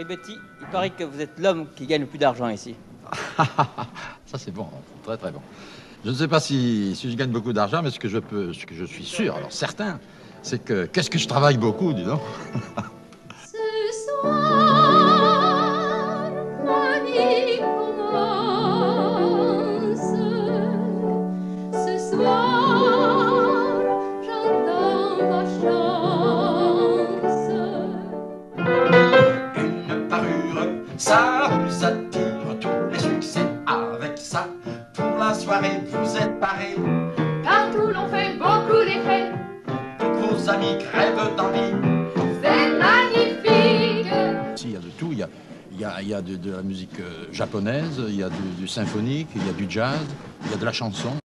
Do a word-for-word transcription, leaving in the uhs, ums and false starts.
Betty, il paraît que vous êtes l'homme qui gagne le plus d'argent ici. Ça c'est bon, très très bon. Je ne sais pas si, si je gagne beaucoup d'argent, mais ce que je peux, ce que je suis sûr, alors certain, c'est que qu'est-ce que je travaille beaucoup, dis donc. Ce soir, ma vie commence. Ce soir, j'entends ma chance. Une parure, ça vous attire tous les succès. Avec ça, pour la soirée, vous êtes parés. Partout l'on fait beaucoup d'effets. Tous vos amis crèvent d'envie. C'est magnifique. Il y a de tout, il y a, il y a, il y a de, de la musique japonaise, il y a du, du symphonique, il y a du jazz, il y a de la chanson.